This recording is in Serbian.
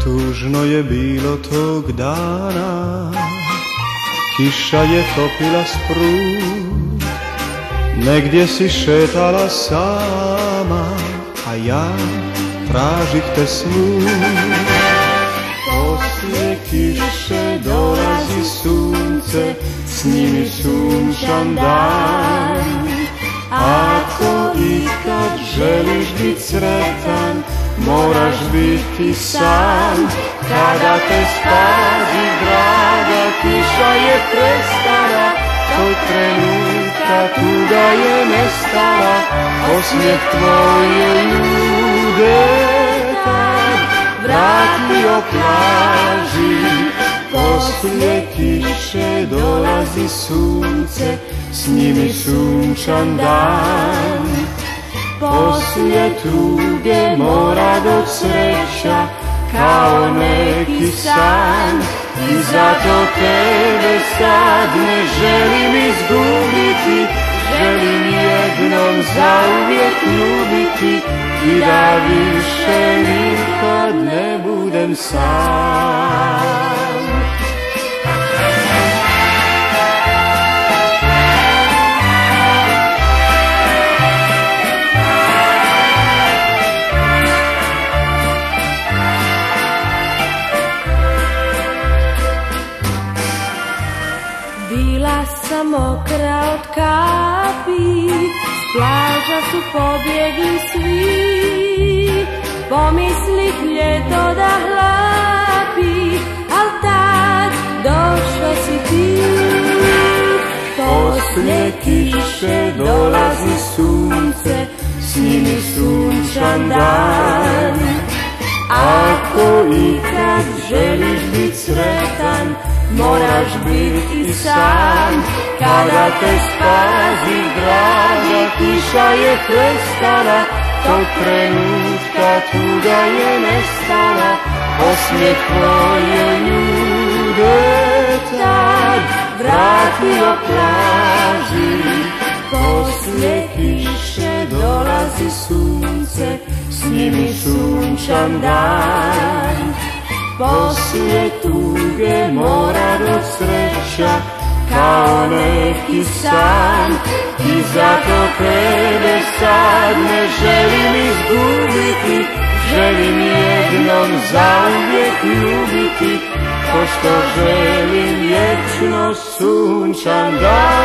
Tužno je bilo tog dana, kiša je topila sprud, negdje si šetala sama, a ja tražih te svud. Poslije kiše dolazi sunce, s njim i sunčan dan. Ako ikad želiš bit sretan, moraš biti sam. Kada te spazi draga, kiša je prestala, tog trenutka tuga je nestala, osmijeh tvoj je ljude tad vratio plaži. Poslije kiše dolazi sunce, s njim i sunčan dan. Poslije tuge mora doć sreća kao neki san. I zato tebe sad ne želim izgubiti, želim jednom zauvijek ljubiti i da više nikad ne budem sam. Bila sam mokra od kapi, s plaža su pobjegli svi. Pomislih ljeto da hlapi, al tad došla si ti. Poslije kiše dolazi sunce, s njim i sunčan dan. Ako ikad želiš bit sretan, moraš biti sam. Kada te spazi draga, kiša je prestala, tog trenutka tuga je nestala, osmijeh tvoj je ljude tad vratio plaži. Poslije kiše dolazi sunce, s njim i sunčan dan. Poslije tuge mora doć sreća kao neki san. I zato tebe sad ne želim izgubiti, želim jednom zauvijek ljubiti, ko što želim vječno sunčan dan.